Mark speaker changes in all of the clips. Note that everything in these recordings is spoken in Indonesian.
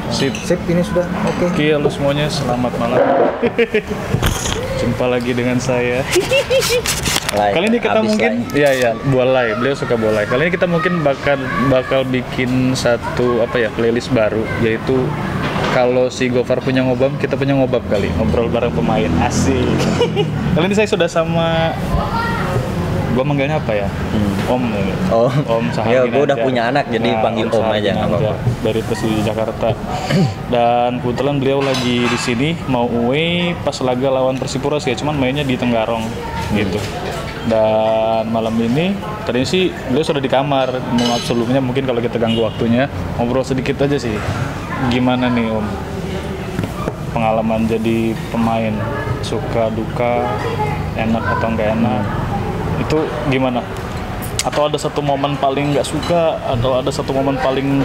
Speaker 1: Sip.
Speaker 2: Sip, ini sudah oke.
Speaker 1: Oke, halo semuanya, selamat malam. Jumpa lagi dengan saya. Kali ini kita mungkin, ya, bolai. Beliau suka bolai. Kali ini kita mungkin bakal bikin satu playlist baru, yaitu kalau si Gofar punya ngobam, kita punya ngobab kali. Ngobrol bareng pemain, asik. Kali ini saya sudah sama, gua manggilnya apa ya? Om. Om Sahabi.
Speaker 2: Ya, gua udah punya anak, jadi panggil Om aja, nggak apa-apa.
Speaker 1: Dari Persija Jakarta. Dan kebetulan beliau lagi di sini mau away pas laga lawan Persipura sih, cuman mainnya di Tenggarong gitu. Dan malam ini tadi sih beliau sudah di kamar. Sebelumnya mungkin kalau kita ganggu waktunya, ngobrol sedikit aja sih. Gimana nih Om? Pengalaman jadi pemain, suka duka, enak atau nggak enak? Itu gimana? Atau ada satu momen paling nggak suka, atau ada satu momen paling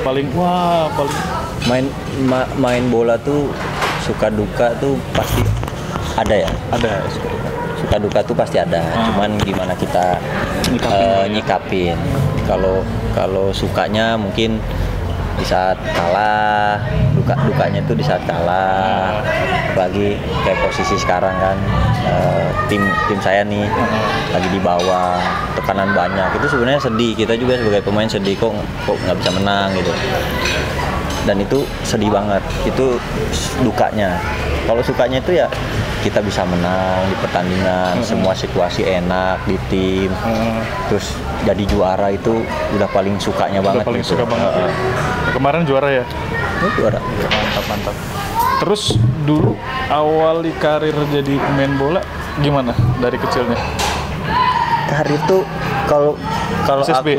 Speaker 2: main bola tuh suka duka tuh pasti ada ya.
Speaker 1: Ada
Speaker 2: suka duka tuh pasti ada. Cuman gimana kita nyikapin. Kalau sukanya mungkin di saat kalah, dukanya tuh di saat kalah. Apalagi kayak posisi sekarang kan, tim saya nih lagi di bawah, tekanan banyak. Itu sebenarnya sedih, kita juga sebagai pemain sedih kok nggak bisa menang gitu. Dan itu sedih banget, itu dukanya. Kalau sukanya itu ya kita bisa menang di pertandingan, semua situasi enak di tim, terus jadi juara itu udah paling sukanya banget.
Speaker 1: Udah paling
Speaker 2: gitu.
Speaker 1: suka banget. Kemarin juara ya?
Speaker 2: Juara.
Speaker 1: Mantap. Terus dulu awali karir jadi pemain bola gimana dari kecilnya?
Speaker 2: Karir tuh kalau
Speaker 1: SSB,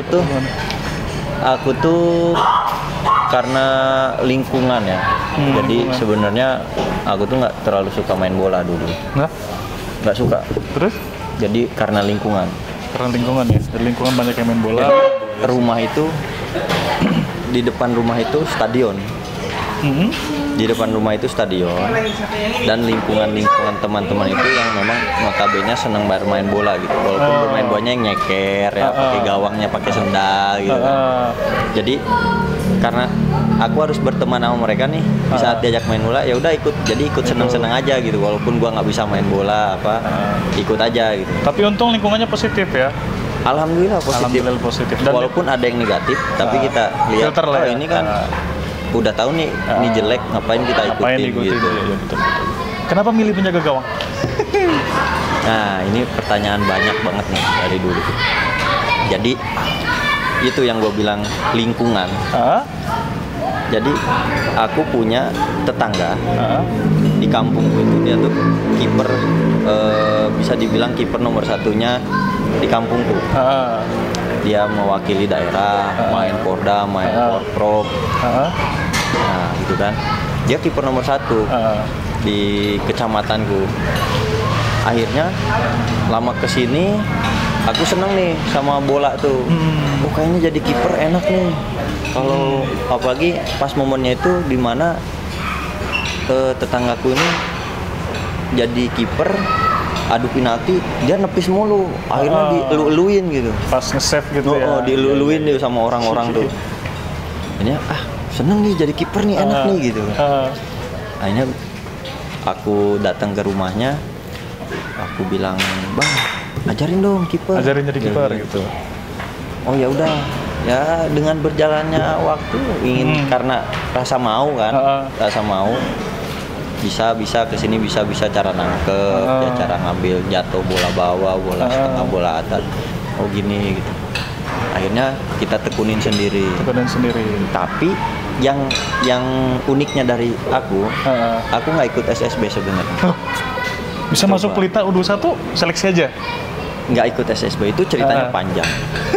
Speaker 2: aku tuh karena lingkungan ya. Jadi sebenarnya aku tuh nggak terlalu suka main bola dulu. Nggak suka.
Speaker 1: Terus?
Speaker 2: Jadi karena lingkungan.
Speaker 1: Karena lingkungan ya. Dari lingkungan banyak yang main bola.
Speaker 2: Jadi, rumah itu di depan rumah itu stadion. Di depan rumah itu stadion, dan lingkungan teman-teman itu yang memang notabene senang bermain bola gitu. Walaupun bermain bolanya yang nyeker ya, pakai gawangnya pakai sendal gitu. Jadi karena aku harus berteman sama mereka nih, di saat diajak main bola ya udah ikut senang-senang aja gitu. Walaupun gua nggak bisa main bola ikut aja gitu.
Speaker 1: Tapi untung lingkungannya positif ya.
Speaker 2: Alhamdulillah positif. Dan walaupun ada yang negatif, tapi kita lihat ini kan udah tahu nih ini jelek, ngapain kita ikutin gitu.
Speaker 1: Ya, betul. Kenapa milih penjaga gawang?
Speaker 2: Nah, ini pertanyaan banyak banget nih dari dulu. Jadi itu yang gue bilang lingkungan. Jadi aku punya tetangga di kampungku itu, dia tuh kiper, bisa dibilang kiper nomor satunya di kampungku. Dia mewakili daerah, main Porda, main Porprov. Nah, gitu kan. Dia kiper nomor 1 di kecamatanku. Akhirnya lama kesini aku seneng nih sama bola tuh. Kayaknya jadi kiper enak nih. Kalau apalagi pas momennya itu dimana tetanggaku ini jadi kiper, adu penalti, dia nepis mulu, akhirnya dielu-eluin gitu.
Speaker 1: Pas nge-save gitu ya.
Speaker 2: Dielu-eluin dia sama orang-orang tuh. Ini seneng nih jadi kiper nih, enak nih gitu. Akhirnya aku datang ke rumahnya, aku bilang, "Bang, ajarin dong kiper."
Speaker 1: Ajarin jadi kiper gitu.
Speaker 2: Oh ya udah. Ya dengan berjalannya waktu karena rasa mau kan, rasa mau. Bisa kesini bisa cara nangkep, cara ngambil jatuh bola bawah, bola setengah, bola atas. Oh gini gitu. Akhirnya kita tekunin sendiri. Tapi yang uniknya dari aku nggak ikut SSB sebenarnya.
Speaker 1: Bisa masuk Pelita U21 seleksi aja?
Speaker 2: Nggak ikut SSB, itu ceritanya panjang.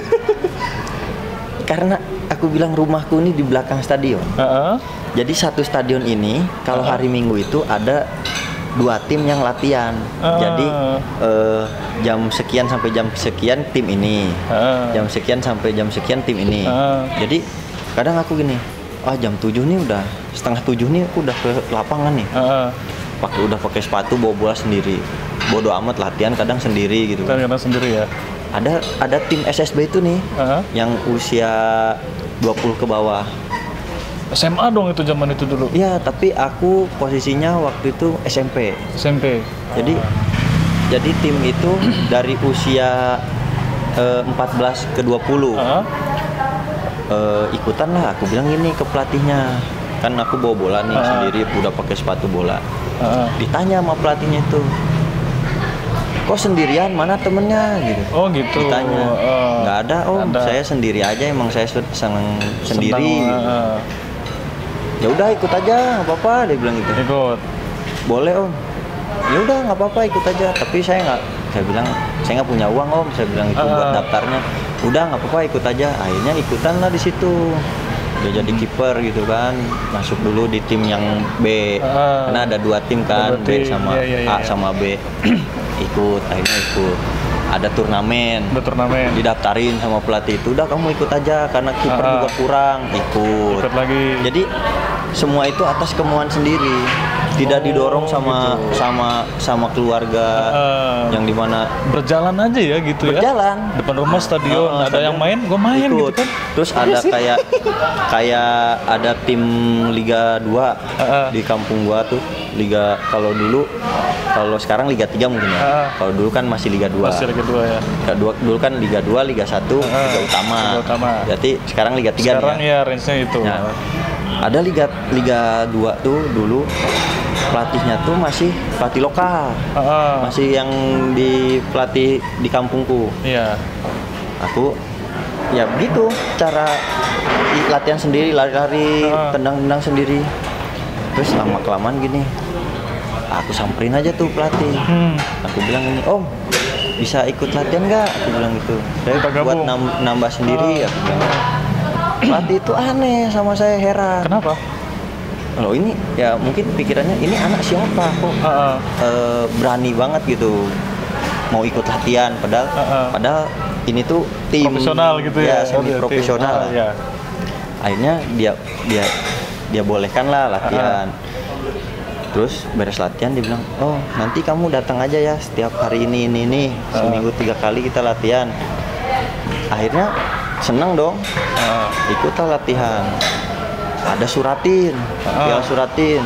Speaker 2: Karena aku bilang rumahku ini di belakang stadion. Jadi satu stadion ini kalau hari Minggu itu ada 2 tim yang latihan. Jadi jam sekian sampai jam sekian tim ini, jam sekian sampai jam sekian tim ini. Jadi kadang aku gini, jam 7 nih udah setengah 7 nih aku udah ke lapangan nih. Udah pakai sepatu, bawa bola sendiri. Bodo amat latihan kadang sendiri gitu.
Speaker 1: Kadang sendiri ya.
Speaker 2: Ada tim SSB itu nih yang usia 20 ke bawah.
Speaker 1: SMA dong itu zaman itu dulu.
Speaker 2: Iya, tapi aku posisinya waktu itu SMP.
Speaker 1: SMP.
Speaker 2: Jadi tim itu dari usia 14 ke 20. Ikutan lah, aku bilang gini ke pelatihnya. Kan aku bawa bola nih sendiri, udah pakai sepatu bola. Ditanya sama pelatihnya itu, kok sendirian, mana temennya gitu.
Speaker 1: Oh gitu.
Speaker 2: Ditanya, nggak ada om, saya sendiri aja, emang saya senang sendiri. Ya udah ikut aja, nggak apa-apa, dia bilang gitu.
Speaker 1: Ikut.
Speaker 2: Boleh om. Ya udah nggak apa-apa, ikut aja. Tapi saya bilang saya nggak punya uang om, saya bilang itu buat daftarnya. Udah nggak apa-apa, ikut aja. Akhirnya ikutan lah di situ. Dia jadi kiper gitu kan, masuk dulu di tim yang B, karena ada 2 tim kan, B sama A sama B. Akhirnya ikut. Ada turnamen. Didaftarin sama pelatih itu, udah kamu ikut aja karena kiper juga kurang, ikut
Speaker 1: lagi.
Speaker 2: Jadi semua itu atas kemauan sendiri, tidak didorong sama
Speaker 1: gitu.
Speaker 2: sama keluarga, yang dimana
Speaker 1: berjalan aja ya gitu.
Speaker 2: Berjalan
Speaker 1: depan rumah stadion, ada yang main, gue main
Speaker 2: ikut.
Speaker 1: gitu kan.
Speaker 2: Terus ada kayak ada tim Liga 2 di kampung gua tuh. Liga, kalau sekarang Liga 3 mungkin ya. Kalau dulu kan masih Liga 2.
Speaker 1: Masih Liga 2 ya.
Speaker 2: Dulu kan Liga 2, Liga 1, Liga Utama. Berarti sekarang Liga 3
Speaker 1: sekarang
Speaker 2: nih
Speaker 1: ya range-nya itu.
Speaker 2: Nah, ada Liga 2 tuh dulu pelatihnya tuh masih pelatih lokal. Masih yang pelatih di kampungku.
Speaker 1: Iya.
Speaker 2: Aku ya begitu cara latihan sendiri, lari-lari, tendang-tendang sendiri. Terus lama-kelamaan gini, aku samperin aja tuh pelatih. Aku bilang gini, om bisa ikut latihan nggak? Aku bilang gitu. Saya buat nambah sendiri. Aku bilang. Pelatih itu aneh sama saya, heran.
Speaker 1: Kenapa?
Speaker 2: Loh ini ya mungkin pikirannya ini anak siapa kok berani banget gitu mau ikut latihan, padahal ini tuh tim
Speaker 1: profesional gitu ya,
Speaker 2: semi profesional.
Speaker 1: Ya.
Speaker 2: Akhirnya dia bolehkan lah latihan. Terus beres latihan dia bilang, oh nanti kamu datang aja ya setiap hari ini seminggu 3 kali kita latihan. Akhirnya seneng dong, ikutlah latihan. Ada suratin, dia suratin.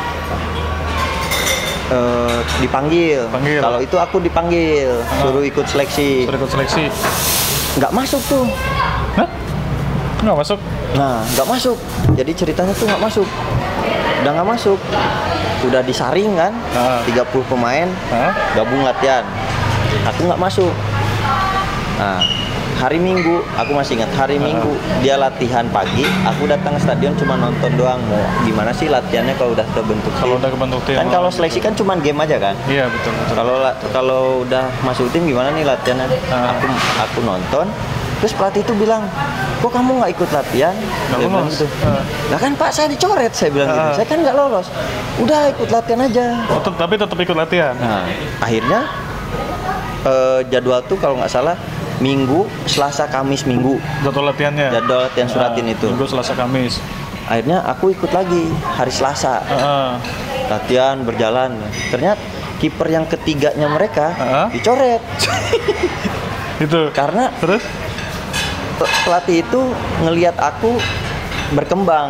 Speaker 2: Dipanggil. Kalau itu aku dipanggil, suruh ikut seleksi. Nggak masuk tuh.
Speaker 1: Hah? Nggak masuk?
Speaker 2: Nah, nggak masuk. Jadi ceritanya tuh nggak masuk. Udah nggak masuk. Udah disaring kan, 30 pemain gabung latihan. Aku nggak masuk. Nah, hari Minggu, aku masih ingat hari Minggu dia latihan pagi, aku datang ke stadion cuma nonton doang. Mau gimana sih latihannya kalau udah terbentuk tim?
Speaker 1: Kalau udah kebentuk tim.
Speaker 2: Kan kalau seleksi kan cuma game aja kan?
Speaker 1: Iya, betul.
Speaker 2: Kalau udah masuk tim gimana nih latihannya? Aku nonton. Terus pelatih itu bilang, kok kamu nggak ikut latihan?
Speaker 1: Nggak lolos.
Speaker 2: Gitu. Nah kan Pak, saya dicoret, saya bilang gitu. Saya kan nggak lolos. Udah ikut latihan aja.
Speaker 1: Tapi tetap ikut latihan.
Speaker 2: Nah, akhirnya jadwal tuh kalau nggak salah Minggu, Selasa, Kamis, Minggu.
Speaker 1: Jadwal latihannya.
Speaker 2: Jadwal latihan suratin itu.
Speaker 1: Minggu, Selasa, Kamis.
Speaker 2: Akhirnya aku ikut lagi hari Selasa. Latihan berjalan. Ternyata kiper yang ketiganya mereka dicoret.
Speaker 1: Itu.
Speaker 2: Karena
Speaker 1: terus
Speaker 2: pelatih itu ngelihat aku berkembang,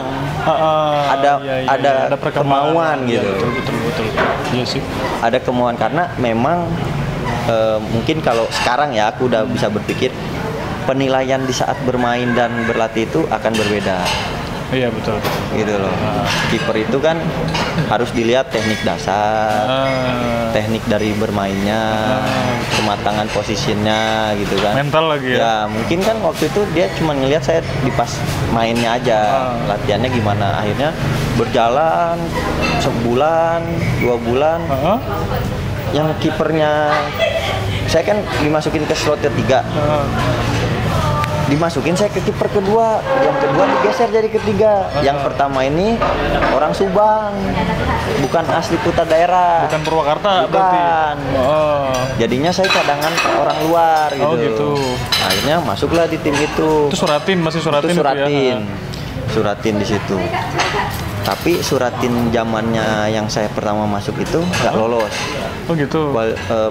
Speaker 2: ada kemauan gitu.
Speaker 1: Betul. Iya sih.
Speaker 2: Ada kemauan karena memang mungkin kalau sekarang ya aku udah bisa berpikir penilaian di saat bermain dan berlatih itu akan berbeda.
Speaker 1: Iya betul.
Speaker 2: Gitu loh. Kiper itu kan harus dilihat teknik dasar, teknik dari bermainnya, kematangan posisinya gitu kan.
Speaker 1: Mental lagi ya.
Speaker 2: Ya mungkin kan waktu itu dia cuma ngelihat saya di pas mainnya aja, latihannya gimana. Akhirnya berjalan sebulan, 2 bulan. Yang kipernya saya kan dimasukin ke slot ketiga. Dimasukin saya ke kiper kedua, yang kedua digeser jadi ketiga. Yang pertama ini orang Subang, bukan asli Kuta daerah.
Speaker 1: Bukan Purwakarta.
Speaker 2: Bukan. Jadinya saya cadangan orang luar gitu.
Speaker 1: Oh gitu.
Speaker 2: Akhirnya masuklah di tim itu.
Speaker 1: Itu masih suratin.
Speaker 2: Itu suratin. Suratin di situ. Tapi suratin zamannya yang saya pertama masuk itu nggak lolos.
Speaker 1: Oh gitu.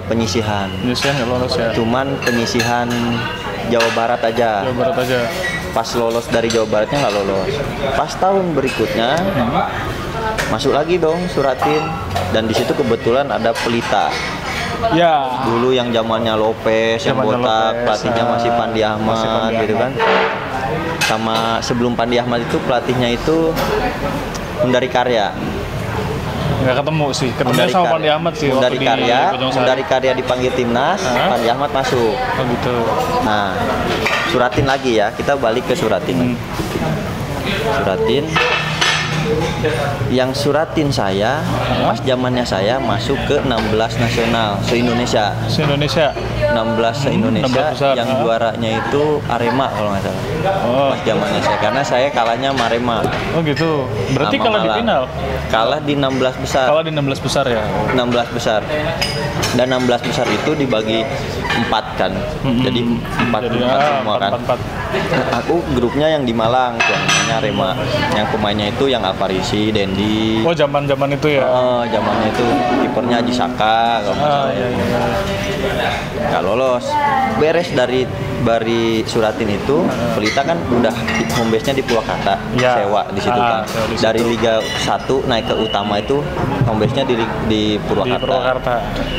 Speaker 2: Penyisihan.
Speaker 1: Penyisihan nggak lolos ya.
Speaker 2: Cuman penyisihan Jawa Barat aja. pas lolos dari Jawa Baratnya nggak lolos. Pas tahun berikutnya masuk lagi dong Suratin, dan di situ kebetulan ada Pelita.
Speaker 1: Ya.
Speaker 2: Dulu yang zamannya Lopez, yang botak, pelatihnya masih Pandi Ahmad gitu kan. Sama sebelum Pandi Ahmad itu pelatihnya itu Hundari Karya.
Speaker 1: Nggak ketemu sih, ketemu sama Pandi Ahmad sih.
Speaker 2: Hundari Karya dipanggil timnas, Pandi Ahmad masuk.
Speaker 1: Oh gitu.
Speaker 2: Nah, Suratin lagi ya, kita balik ke Suratin. Suratin. Yang Suratin saya, pas zamannya saya masuk ke 16 nasional se-Indonesia.
Speaker 1: Se-Indonesia.
Speaker 2: 16 se-Indonesia,
Speaker 1: 16 besar,
Speaker 2: yang juaranya itu Arema kalau nggak salah. Pas zamannya saya, karena saya kalahnya sama Arema.
Speaker 1: Oh gitu. Berarti kalah di final.
Speaker 2: Kalah di 16 besar.
Speaker 1: Kalah di 16 besar ya.
Speaker 2: 16 besar. Dan 16 besar itu dibagi 4 kan. Jadi 4 semua kan. 4. Aku grupnya yang di Malang, tuh namanya Arema. Yang pemainnya itu yang Alvarisi, Dendi.
Speaker 1: Oh, zaman-zaman itu ya.
Speaker 2: Zamannya itu kipernya Haji Saka kalau nggak salah.
Speaker 1: Iya.
Speaker 2: Nggak lolos. Beres dari Suratin itu, Pelita kan udah home base-nya di Purwakarta, sewa di situ kan. Dari Liga 1 naik ke utama itu home base-nya di Purwakarta.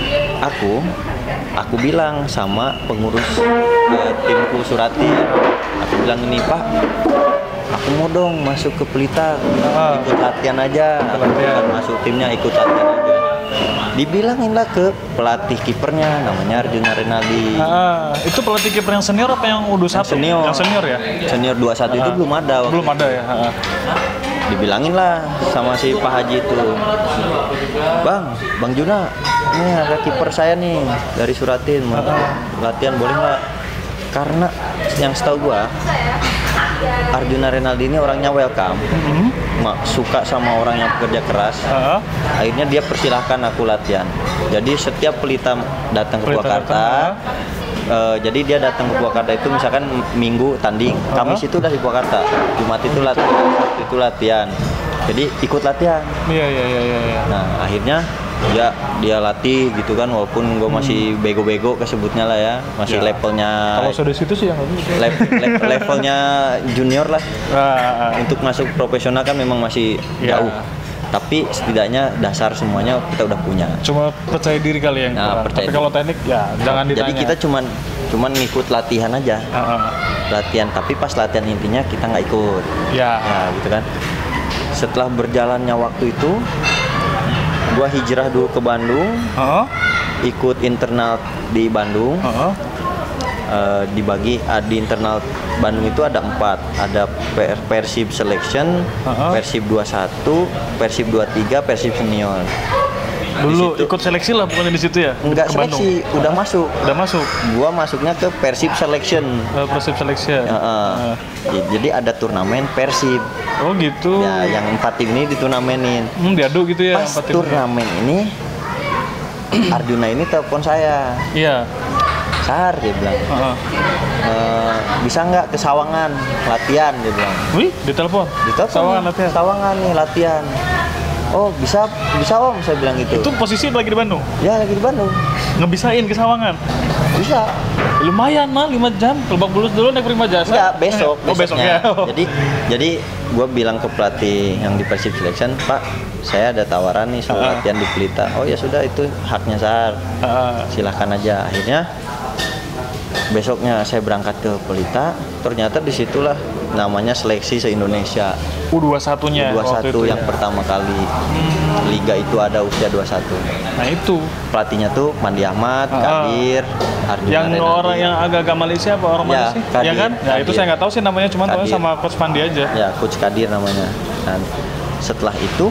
Speaker 2: Aku bilang sama pengurus timku Suratin, aku bilang ini, Pak, aku mau dong masuk ke Pelita, ikut latihan aja, bukan masuk timnya, ikut latihan aja. Dibilangin lah ke pelatih kipernya, namanya Arjuna Renaldi.
Speaker 1: Itu pelatih kiper yang senior apa yang U21? Yang senior ya?
Speaker 2: Senior 21 itu belum ada.
Speaker 1: Belum ada ya?
Speaker 2: Dibilangin lah sama si Pak Haji itu, Bang Juna, ini ada kiper saya nih dari Suratin, latihan boleh nggak? Karena yang setahu gua Arjuna Renaldi ini orangnya welcome, suka sama orang yang bekerja keras. Akhirnya dia persilahkan aku latihan. Jadi setiap Pelita datang ke Purwakarta, jadi dia datang ke Purwakarta itu misalkan Minggu tanding, Kamis itu udah di Purwakarta, Jumat itu latihan, Sabtu itu latihan. Jadi ikut latihan.
Speaker 1: Iya.
Speaker 2: Nah akhirnya dia latih gitu kan, walaupun gue masih bego-bego kesebutnya lah ya, masih levelnya.
Speaker 1: Kalau sudah situ sih yang
Speaker 2: levelnya junior lah. Untuk masuk profesional kan memang masih jauh. Tapi setidaknya dasar semuanya kita udah punya.
Speaker 1: Cuma percaya diri kali yang kurang. Tapi kalau teknik ya jangan ditanya.
Speaker 2: Jadi kita cuman ngikut latihan aja. Latihan, tapi pas latihan intinya kita nggak ikut. Ya gitu kan. Setelah berjalannya waktu itu, gua hijrah dulu ke Bandung, ikut internal di Bandung. Dibagi di internal Bandung itu ada 4, ada Persib Selection, Persib 21, Persib 23, Persib Senior.
Speaker 1: Dulu ikut seleksi lah bukannya di situ ya?
Speaker 2: Enggak seleksi, udah masuk.
Speaker 1: Udah masuk.
Speaker 2: Gua masuknya ke Persib Selection.
Speaker 1: Persib Selection.
Speaker 2: Jadi ada turnamen Persib.
Speaker 1: Oh gitu.
Speaker 2: Ya, yang 4 tim ini diturnemenin.
Speaker 1: Diadu gitu ya.
Speaker 2: Pas turnamen ini Arjuna ini telepon saya.
Speaker 1: Iya.
Speaker 2: Sar, dia bilang. Bisa nggak ke Sawangan latihan, dia bilang.
Speaker 1: Wih, ditelepon. Sawangan latihan.
Speaker 2: Sawangan nih latihan. Oh bisa Om, saya bilang gitu.
Speaker 1: Itu posisi lagi di Bandung?
Speaker 2: Ya lagi di Bandung.
Speaker 1: Ngebisain ke Sawangan?
Speaker 2: Bisa.
Speaker 1: Lumayan mah 5 jam. Lebak Bulus dulu naik Prima Jasa.
Speaker 2: Enggak, besok.
Speaker 1: Besok ya.
Speaker 2: Jadi gue bilang ke pelatih yang di Persib Selection, Pak, saya ada tawaran nih suruh latihan di Pelita. Oh ya sudah, itu haknya Sar. Silahkan aja. Akhirnya besoknya saya berangkat ke Pelita, ternyata disitulah namanya seleksi se-Indonesia.
Speaker 1: U21-nya
Speaker 2: U21 yang pertama kali liga itu ada usia 21.
Speaker 1: Nah itu
Speaker 2: pelatihnya tuh Pandi Ahmad, Kadir, Arjuna
Speaker 1: yang
Speaker 2: Renaldi.
Speaker 1: orang yang agak Malaysia apa orang Malaysia? Ya kan? Ya itu saya nggak tahu sih namanya, cuma tahu sama Coach Pandi aja.
Speaker 2: Ya, Coach Kadir namanya. Dan setelah itu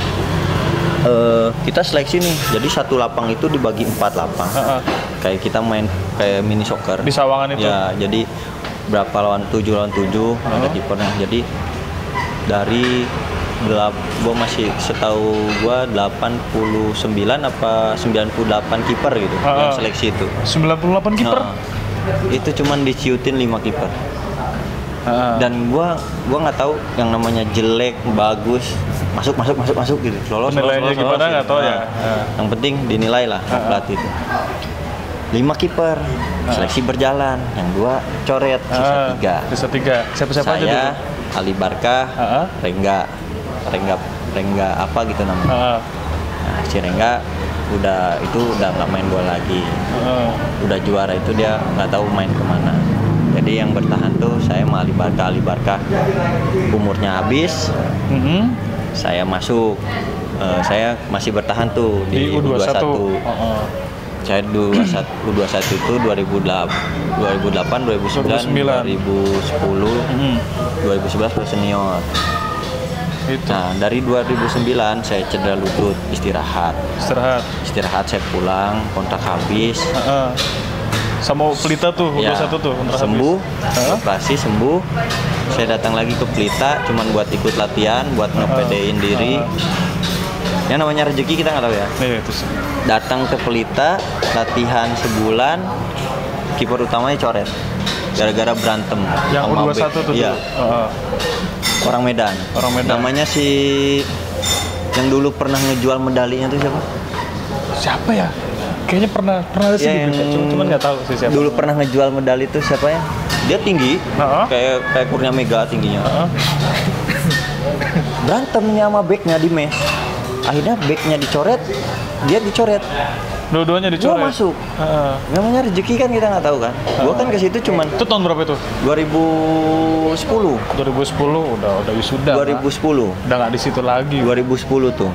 Speaker 2: kita seleksi nih, jadi satu lapang itu dibagi 4 lapang. Kayak kita main kayak mini soccer
Speaker 1: di Sawangan itu.
Speaker 2: Ya, jadi berapa lawan 7 lawan 7 ada kipernya. Jadi dari gua masih setahu gua 89 apa 98 kiper gitu yang seleksi itu.
Speaker 1: 98 kiper?
Speaker 2: Itu cuman diciutin 5 kiper. Dan gua nggak tahu yang namanya jelek, bagus, masuk gitu. Lolos
Speaker 1: nilainya gimana nggak tahu ya.
Speaker 2: Yang penting dinilai lah pelatih itu. 5 kiper. Seleksi berjalan, yang 2 coret, sisa 3.
Speaker 1: Sisa 3. Siapa-siapa aja dulu?
Speaker 2: Saya, Ali Barkah, Rengga apa gitu namanya. Nah, si Rengga udah nggak main bola lagi. Udah juara itu dia nggak tahu main kemana. Jadi yang bertahan tuh saya sama Ali Barkah umurnya habis. Saya masuk. Saya masih bertahan tuh di U21. Saya U21 itu 2008, 2009, 2010, 2011 ke senior.
Speaker 1: Itu.
Speaker 2: Nah, dari 2009 saya cedera lutut, istirahat saya pulang, kontrak habis.
Speaker 1: Sama Pelita tuh, U21 tuh kontrak
Speaker 2: sembuh,
Speaker 1: habis.
Speaker 2: operasi sembuh. Saya datang lagi ke Pelita cuman buat ikut latihan, buat ngepedein diri. Yang namanya rezeki kita nggak tahu ya.
Speaker 1: Iya, itu sih.
Speaker 2: Datang ke Pelita, latihan sebulan, kiper utamanya coret gara-gara berantem
Speaker 1: yang
Speaker 2: sama
Speaker 1: U21 tuh.
Speaker 2: Iya. Orang Medan. Namanya si yang dulu pernah ngejual medalinya tuh siapa?
Speaker 1: Siapa ya? Kayaknya pernah ada sih di berita, cuman nggak tahu sih siapa.
Speaker 2: Dulu pernah ngejual medali itu siapa ya? Dia tinggi, kayak Kurnia Mega tingginya. Berantemnya sama backnya di mes. Akhirnya backnya dicoret, dia dicoret.
Speaker 1: Dua-duanya dicoret.
Speaker 2: Gua masuk. Namanya rezeki kan kita nggak tahu kan. Gua kan ke situ cuman.
Speaker 1: Itu tahun berapa itu?
Speaker 2: 2010.
Speaker 1: 2010 udah wisuda.
Speaker 2: 2010.
Speaker 1: Udah nggak di situ lagi.
Speaker 2: 2010 tuh.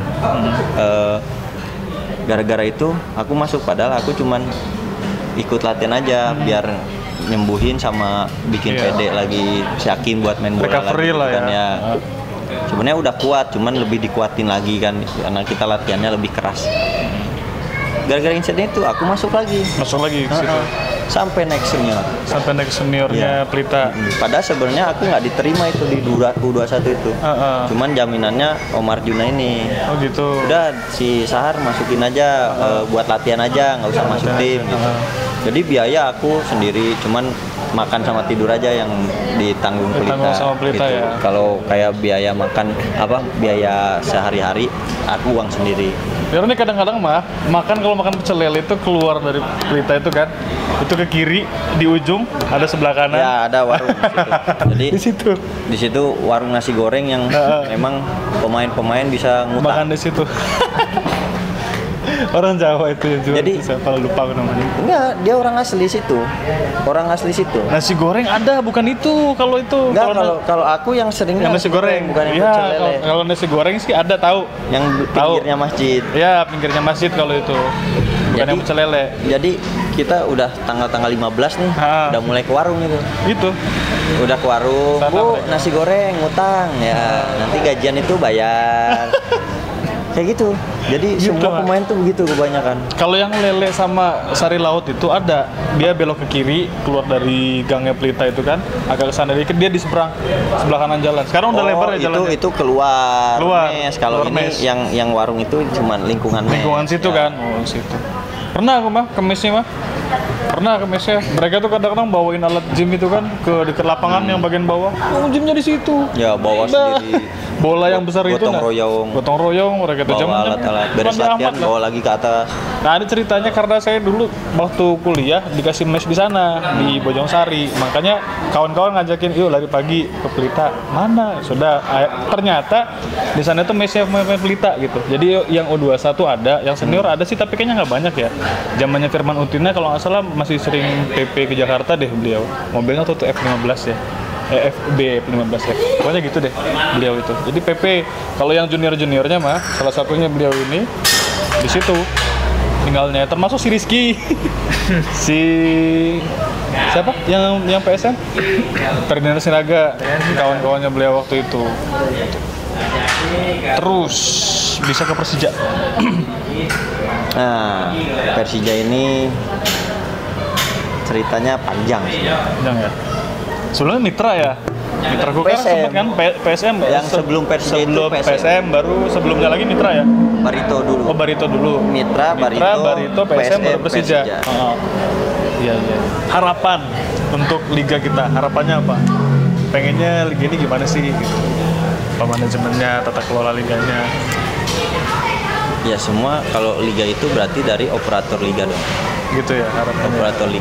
Speaker 2: Gara-gara itu aku masuk, padahal aku cuman ikut latihan aja biar nyembuhin sama bikin pede lagi, yakin buat main bola
Speaker 1: recovery
Speaker 2: lagi
Speaker 1: lah
Speaker 2: kan
Speaker 1: ya.
Speaker 2: Sebenarnya udah kuat, cuman lebih dikuatin lagi kan karena kita latihannya lebih keras. Gara-gara insiden itu aku masuk lagi
Speaker 1: ke situ.
Speaker 2: Sampai next
Speaker 1: seniornya Pelita.
Speaker 2: Padahal sebenarnya aku nggak diterima itu di U21 itu. Cuman jaminannya Omar Juna ini.
Speaker 1: Oh gitu.
Speaker 2: Udah si Sahar masukin aja buat latihan aja, nggak usah masuk tim gitu. Jadi biaya aku sendiri, cuman makan sama tidur aja yang ditanggung Pelita.
Speaker 1: Sama Pelita
Speaker 2: gitu.
Speaker 1: ya.
Speaker 2: Kalau kayak biaya makan biaya sehari-hari aku uang sendiri.
Speaker 1: Biar ini kadang-kadang kalau makan pecel lele itu keluar dari Pelita itu kan, itu ke kiri di ujung ada sebelah kanan.
Speaker 2: Ya ada warung di situ. Jadi di situ warung nasi goreng yang memang pemain-pemain bisa ngutang.
Speaker 1: Makan di situ. Orang Jawa itu yang jual.
Speaker 2: Jadi
Speaker 1: siapa lupa namanya.
Speaker 2: Enggak, dia orang asli situ. Nasi goreng ada, bukan itu. Kalau itu enggak, kalau aku yang sering
Speaker 1: nasi goreng
Speaker 2: bukan yang pecel lele.
Speaker 1: Kalau nasi goreng sih ada tahu.
Speaker 2: Yang pinggirnya masjid.
Speaker 1: Ya, pinggirnya masjid kalau itu. Bukan yang pecel lele.
Speaker 2: Jadi kita udah tanggal 15 nih, udah mulai ke warung itu.
Speaker 1: Gitu.
Speaker 2: Udah ke warung, Bu, nasi goreng, ngutang ya. Nanti gajian itu bayar. Kayak gitu. Jadi gitu, semua pemain tuh begitu kebanyakan.
Speaker 1: Kalau yang lele sama sari laut itu ada, dia belok ke kiri, keluar dari gangnya Pelita itu kan, agak ke sana dikit, dia di sebelah kanan jalan. Sekarang udah lebar ya jalannya.
Speaker 2: Itu keluar mes. Kalau ini
Speaker 1: mes.
Speaker 2: yang warung itu cuma lingkungan
Speaker 1: situ ya. Kan. Oh, situ. Pernah aku ke mesnya Pernah ke mesnya. Mereka tuh kadang-kadang bawain alat gym itu kan ke dekat lapangan yang bagian bawah. Oh, gymnya di situ.
Speaker 2: Ya, bawa sendiri.
Speaker 1: Bola yang besar itu gotong royong mereka tuh
Speaker 2: bawa alat-alat beres latihan bawa lagi ke atas.
Speaker 1: Nah, ada ceritanya karena saya dulu waktu kuliah dikasih mes di sana di Bojongsari. Makanya kawan-kawan ngajakin, "Yuk lari pagi ke Pelita." Mana? Sudah ternyata di sana tuh mesnya pemain Pelita gitu. Jadi yang U21 ada, yang senior ada sih tapi kayaknya nggak banyak ya. Zamannya Firman Utina kalau nggak salah masih sering PP ke Jakarta deh beliau. Mobilnya tuh F15 ya. FB 15 ya. Pokoknya gitu deh beliau itu. Jadi PP kalau yang junior-juniornya salah satunya beliau ini di situ tinggalnya, termasuk si Rizky. Si siapa? Yang PSM? Ferdinand Sinaga, kawan-kawannya beliau waktu itu. Terus bisa ke Persija.
Speaker 2: Nah, Persija ini ceritanya panjang sih.
Speaker 1: Panjang ya. Sebelumnya Mitra ya. Mitra Kukar sempat kan PSM
Speaker 2: yang sebelum Persija itu
Speaker 1: PSM baru sebelumnya lagi Mitra ya.
Speaker 2: Barito dulu.
Speaker 1: Oh, Barito dulu.
Speaker 2: Mitra Barito
Speaker 1: PSM baru Persija. Iya. Harapan untuk liga kita, harapannya apa? Pengennya liga ini gimana sih gitu. Manajemennya, tata kelola liganya.
Speaker 2: Ya semua kalau liga itu berarti dari operator liga dong.
Speaker 1: Gitu ya harapannya.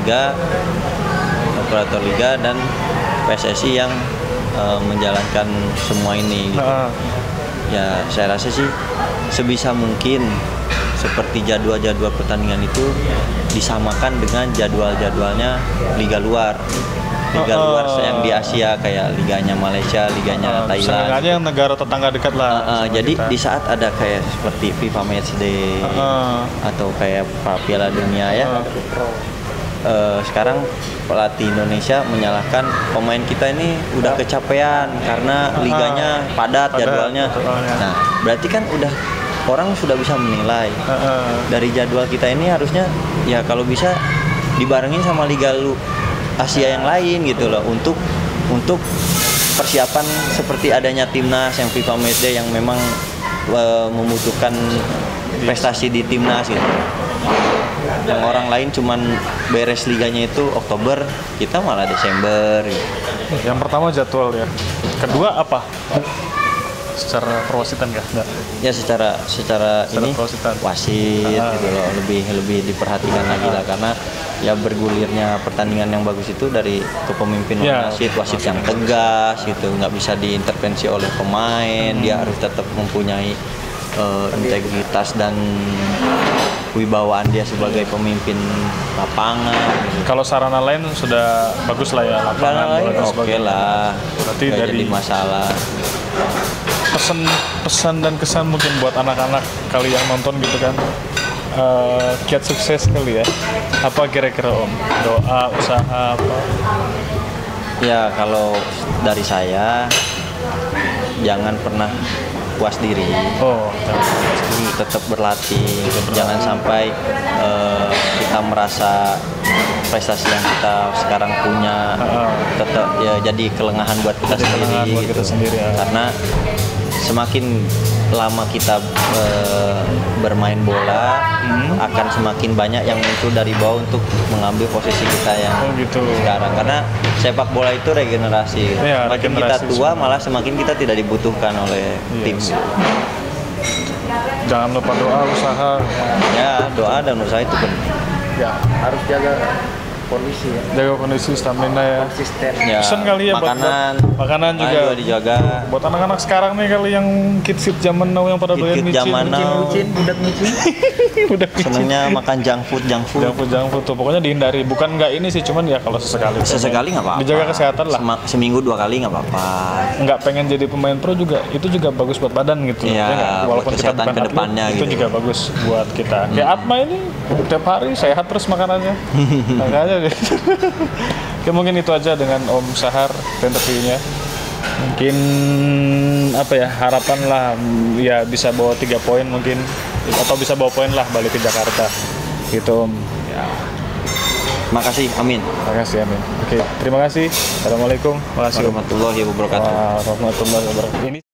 Speaker 2: Operator liga dan PSSI yang menjalankan semua ini. Gitu. Ya saya rasa sih sebisa mungkin seperti jadwal-jadwal pertandingan itu disamakan dengan jadwal-jadwalnya liga luar. Liga luar yang di Asia kayak liganya Malaysia, liganya Thailand.
Speaker 1: Aja yang negara tetangga dekat lah.
Speaker 2: Jadi kita. Di saat ada kayak seperti FIFA Matchday atau kayak Piala Dunia ya. Sekarang pelatih Indonesia menyalahkan pemain kita ini udah kecapean karena liganya padat jadwalnya. Nah, berarti kan udah orang sudah bisa menilai dari jadwal kita ini harusnya ya kalau bisa dibarengin sama liga Asia yang lain gitu loh untuk persiapan seperti adanya timnas yang FIFA Matchday yang memang membutuhkan prestasi di timnas gitu. Yang orang lain cuman beres liganya itu Oktober, kita malah Desember gitu.
Speaker 1: Yang pertama jadwal ya. Kedua apa? Secara perwasitan enggak?
Speaker 2: Ya secara ini
Speaker 1: perwasitan.
Speaker 2: Wasit gitu loh, lebih diperhatikan lagi lah karena ya bergulirnya pertandingan yang bagus itu dari kepemimpinan wasit yang tegas gitu, nggak bisa diintervensi oleh pemain, dia harus tetap mempunyai integritas dan wibawaan dia sebagai pemimpin lapangan gitu.
Speaker 1: Kalau sarana lain sudah bagus lah ya, lapangan
Speaker 2: oke lah,
Speaker 1: berarti
Speaker 2: nggak
Speaker 1: dari
Speaker 2: jadi masalah.
Speaker 1: Pesan dan kesan mungkin buat anak-anak kali yang nonton gitu kan, kiat sukses kali ya, apa kira-kira Om? Doa, usaha apa?
Speaker 2: Ya kalau dari saya jangan pernah puas diri. Tetap berlatih, jangan sampai kita merasa prestasi yang kita sekarang punya tetap ya jadi kelengahan buat kita sendiri gitu. Karena semakin lama kita bermain bola akan semakin banyak yang muncul dari bawah untuk mengambil posisi kita yang sekarang, karena sepak bola itu regenerasi. Semakin kita tua malah semakin kita tidak dibutuhkan oleh tim.
Speaker 1: Jangan lupa doa, usaha.
Speaker 2: Ya, doa dan usaha itu penting.
Speaker 3: Ya, harus jaga kondisi ya.
Speaker 1: Jaga kondisi, stamina ya.
Speaker 3: Konsisten.
Speaker 2: Ya,
Speaker 1: pesan kali ya makanan juga
Speaker 2: dijaga.
Speaker 1: Buat anak-anak sekarang nih kali yang kids zaman now yang pada doyan
Speaker 2: micin.
Speaker 3: Budak micin.
Speaker 2: Senangnya makan junk food
Speaker 1: tuh. Pokoknya dihindari. Bukan nggak ini sih, cuman ya kalau sesekali
Speaker 2: nggak apa-apa.
Speaker 1: Dijaga kesehatan lah.
Speaker 2: Seminggu 2 kali nggak apa-apa.
Speaker 1: Nggak pengen jadi pemain pro juga, itu juga bagus buat badan gitu.
Speaker 2: Ya,
Speaker 1: walaupun kita bukan
Speaker 2: kedepannya
Speaker 1: atlet,
Speaker 2: gitu.
Speaker 1: itu juga bagus buat kita. Kayak Atma ini tiap hari sehat terus makanannya. Makanya deh. Oke, mungkin itu aja dengan Om Sahar interviewnya. Mungkin apa ya, harapan lah ya bisa bawa 3 poin mungkin, atau bisa bawa poin lah balik ke Jakarta gitu Om ya.
Speaker 2: Makasih, amin.
Speaker 1: Makasih, amin. Oke, terima kasih. Assalamualaikum warahmatullahi wabarakatuh.
Speaker 2: Warahmatullahi wabarakatuh.
Speaker 1: Ini